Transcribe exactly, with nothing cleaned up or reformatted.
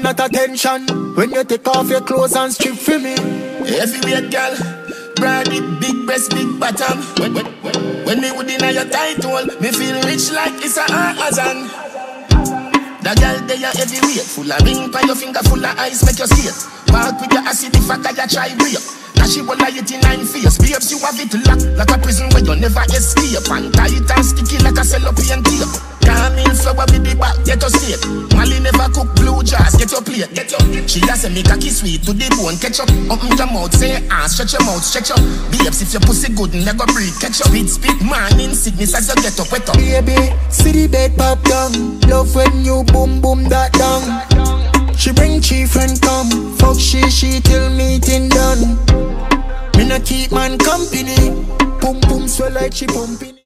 not attention. When you take off your clothes and strip for me. Heavyweight girl, broad it, big breast, big bottom. When, when, when, when me would in your tight hole, me feel rich like it's a Amazon. The girl they are heavyweight, full of ring by your finger, full of ice, make you skate. Walk with your acid if I can try break. Now she will lie it in nine face. Babes, you have it locked like a prison where you never escape. And tight and sticky like a cellophane tape. Camille flower with the back, get your steak. Molly never cook blue jars, get your plate, get your plate. She has a make a kiss sweet to the bone, catch up. Open your mouth, say ah, stretch your mouth, stretch up. Babes, if your pussy good, never breathe, catch up. Speed, speed, man, in sickness as you get up, wet up. Baby, see the bed pop down. Love when you boom, boom, that down. She bring chief friend come. Fuck she, she till meeting done. Me no keep man company. Boom, boom, swell like she pumping.